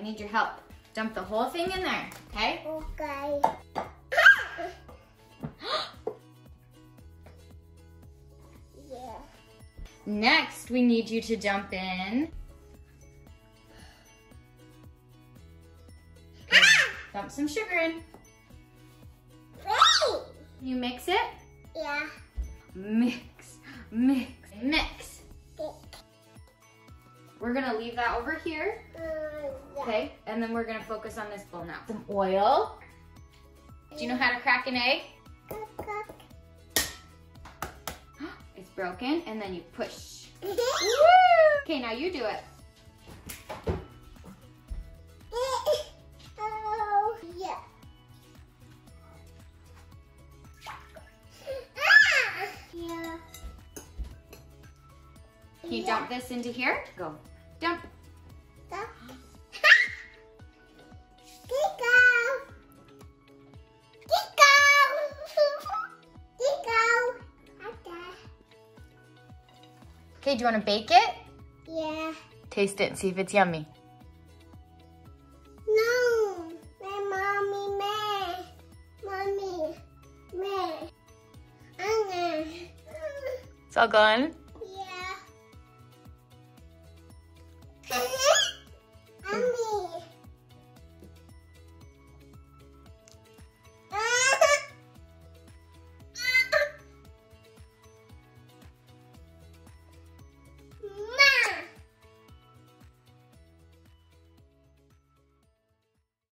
need your help. Dump the whole thing in there, okay? Okay. Yeah. Next, we need you to dump in. Dump some sugar in. Wait. You mix it? Yeah. Mix, mix, mix. We're gonna leave that over here, okay? And then we're gonna focus on this bowl now. Some oil. Do you know how to crack an egg? It's broken, and then you push. Woo! Okay, now you do it. Oh, yeah. Yeah. Can you dump this into here? Go. Dump. Okay, do you want to bake it? Yeah. Taste it and see if it's yummy. No. My mommy, me. It's all gone?